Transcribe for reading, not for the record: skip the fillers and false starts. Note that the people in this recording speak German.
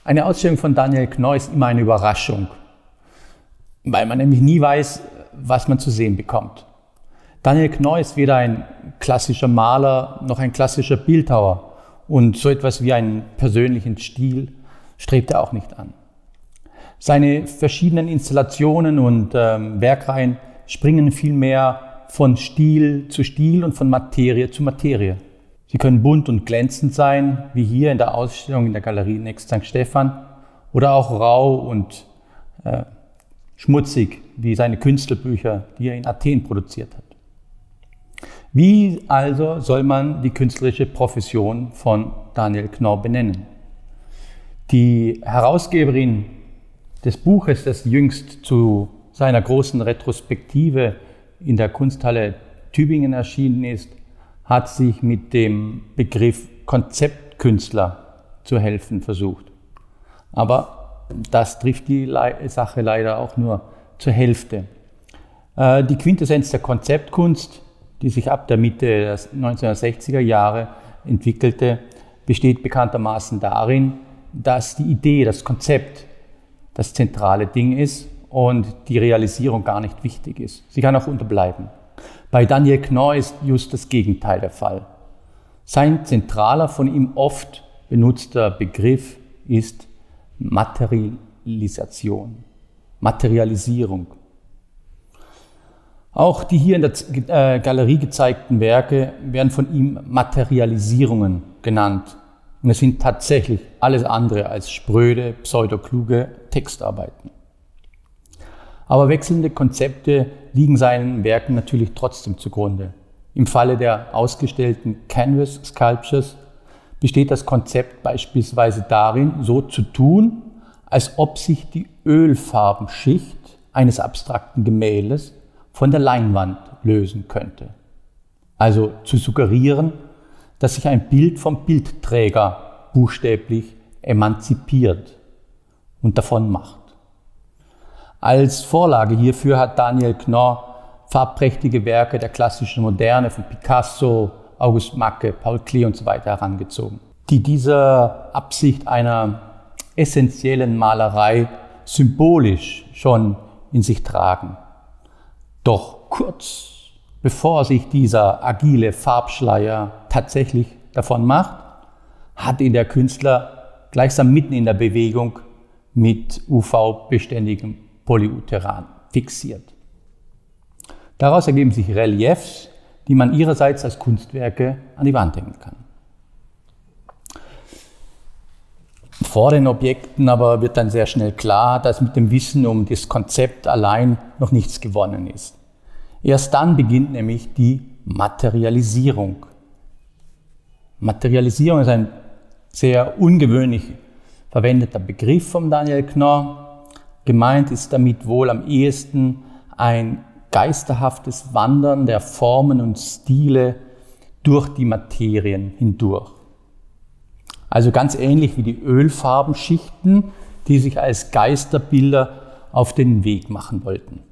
Eine Ausstellung von Daniel Knorr ist immer eine Überraschung, weil man nämlich nie weiß, was man zu sehen bekommt. Daniel Knorr ist weder ein klassischer Maler noch ein klassischer Bildhauer und so etwas wie einen persönlichen Stil strebt er auch nicht an. Seine verschiedenen Installationen und Werkreihen springen vielmehr von Stil zu Stil und von Materie zu Materie. Sie können bunt und glänzend sein, wie hier in der Ausstellung in der Galerie Next St. Stephan, oder auch rau und schmutzig, wie seine Künstlerbücher, die er in Athen produziert hat. Wie also soll man die künstlerische Profession von Daniel Knorr benennen? Die Herausgeberin des Buches, das jüngst zu seiner großen Retrospektive in der Kunsthalle Tübingen erschienen ist, hat sich mit dem Begriff Konzeptkünstler zu helfen versucht. Aber das trifft die Sache leider auch nur zur Hälfte. Die Quintessenz der Konzeptkunst, die sich ab der Mitte der 1960er Jahre entwickelte, besteht bekanntermaßen darin, dass die Idee, das Konzept das zentrale Ding ist und die Realisierung gar nicht wichtig ist. Sie kann auch unterbleiben. Bei Daniel Knorr ist just das Gegenteil der Fall. Sein zentraler, von ihm oft benutzter Begriff ist Materialisation, Materialisierung. Auch die hier in der Galerie gezeigten Werke werden von ihm Materialisierungen genannt. Und es sind tatsächlich alles andere als spröde, pseudokluge Textarbeiten. Aber wechselnde Konzepte liegen seinen Werken natürlich trotzdem zugrunde. Im Falle der ausgestellten Canvas Sculptures besteht das Konzept beispielsweise darin, so zu tun, als ob sich die Ölfarbenschicht eines abstrakten Gemäldes von der Leinwand lösen könnte. Also zu suggerieren, dass sich ein Bild vom Bildträger buchstäblich emanzipiert und davon macht. Als Vorlage hierfür hat Daniel Knorr farbprächtige Werke der klassischen Moderne von Picasso, August Macke, Paul Klee und so weiter herangezogen, die dieser Absicht einer essentiellen Malerei symbolisch schon in sich tragen. Doch kurz bevor sich dieser agile Farbschleier tatsächlich davon macht, hat ihn der Künstler gleichsam mitten in der Bewegung mit UV-beständigem Polyuteran fixiert. Daraus ergeben sich Reliefs, die man ihrerseits als Kunstwerke an die Wand hängen kann. Vor den Objekten aber wird dann sehr schnell klar, dass mit dem Wissen um das Konzept allein noch nichts gewonnen ist. Erst dann beginnt nämlich die Materialisierung. Materialisierung ist ein sehr ungewöhnlich verwendeter Begriff von Daniel Knorr. Gemeint ist damit wohl am ehesten ein geisterhaftes Wandern der Formen und Stile durch die Materien hindurch. Also ganz ähnlich wie die Ölfarbenschichten, die sich als Geisterbilder auf den Weg machen wollten.